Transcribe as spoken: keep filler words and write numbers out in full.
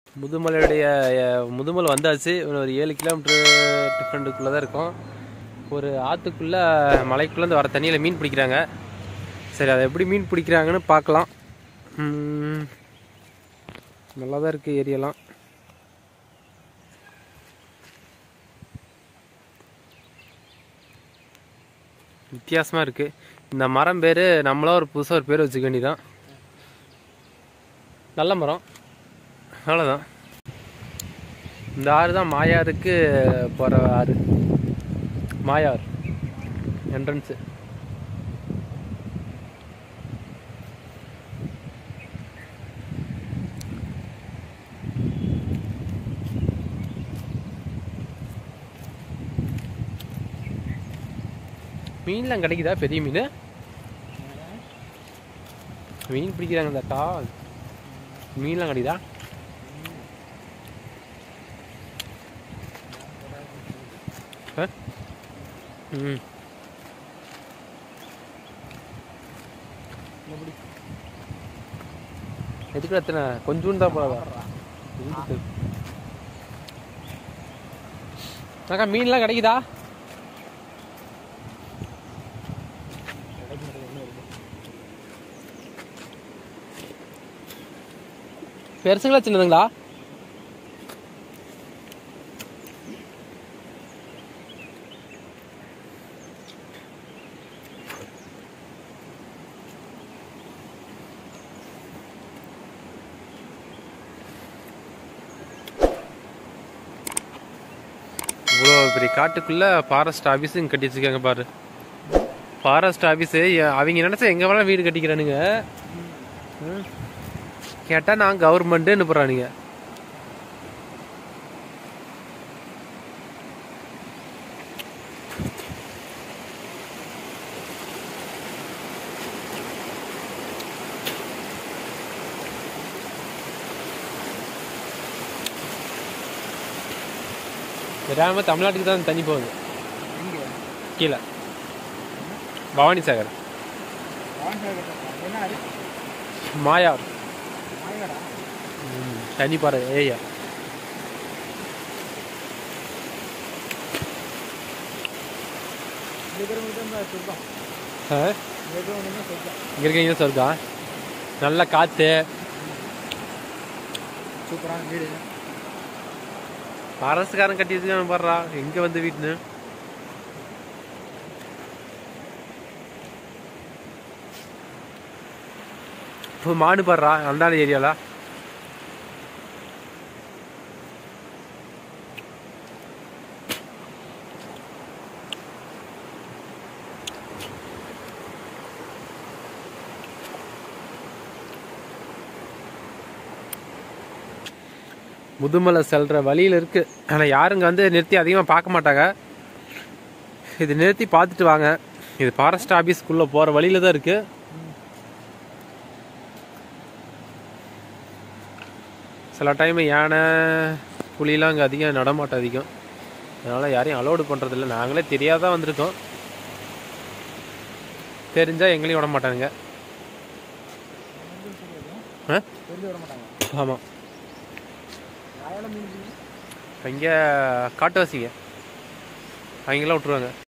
முதுமலையுடைய முதுமலை வந்தாச்சு. ஒரு ஏழு கிலோமீட்டர் டிஃப்ரெண்ட்டுக்குள்ளே தான் இருக்கும். ஒரு ஆற்றுக்குள்ளே மலைக்குள்ளேருந்து வர தண்ணியில் மீன் பிடிக்கிறாங்க. சரி, அதை எப்படி மீன் பிடிக்கிறாங்கன்னு பார்க்கலாம். நல்லா தான் இருக்குது ஏரியெல்லாம். வித்தியாசமாக இருக்குது. இந்த மரம் பேர் நம்மளா ஒரு புதுசாக ஒரு பேர் வச்சுக்க வேண்டியதான். நல்ல மரம், அவ்வளோதான். இந்த ஆறு தான் மாயாருக்கு போகிற ஆறு. மாயார் என்ட்ரன்ஸு. மீன்லாம் கிடைக்குதா? பெரிய மீன் மீன் பிடிக்கிறாங்க இந்த அக்கா. மீன்லாம் கிடைக்குதா? ம் எதுக்கு எத்தனை கொஞ்சம் தான் போதா? அக்கா மீன்லாம் கிடைக்குதா? பெருசுங்களா சின்னதுங்களா? இவ்வளோ பெரிய காட்டுக்குள்ள ஃபாரஸ்ட் ஆஃபீஸு கட்டி வச்சுருக்காங்க பாரு. ஃபாரஸ்ட் ஆஃபீஸு அவங்க நினச்சா எங்கே வேணாலும் வீடு கட்டிக்கிறானுங்க. கேட்டால் நான் கவர்மெண்ட்டுன்னு போகிறானுங்க. கிராம தமிழ்நாட்டுக்கு தான் தண்ணி போகுது. கீழே பவானி சாகர், மாயார் தண்ணி பாரு ஏயா. இங்க இருக்கீங்க சொல்றா. நல்ல காத்து, சூப்பரான வீடு. அரசுக்காரன் கட்டி வச்சுக்கான பாடுறா எங்க வந்து வீட்டுன்னு. இப்போ மாடு பாடுறா அந்த ஏரியால. முதுமலை செல்ற வழியில் இருக்கு. ஆனால் யாருங்க வந்து நிறுத்தி அதிகமாக பார்க்க மாட்டாங்க. இது நிறுத்தி பார்த்துட்டு வாங்க. இது ஃபாரஸ்ட் ஆஃபீஸ்க்குள்ளே போகிற வழியில தான் இருக்கு. சில டைம் யானை புலிலாம் அங்கே அதிகம் நடமாட்டம் அதிகம். அதனால் யாரையும் அலோடு பண்ணுறதில்ல. நாங்களே தெரியாதான் வந்திருக்கோம். தெரிஞ்சால் எங்களையும் விட மாட்டானுங்க. ஆமாம், அங்கே காட்டுவாசிங்க அவங்களாம் விட்டுருவாங்க.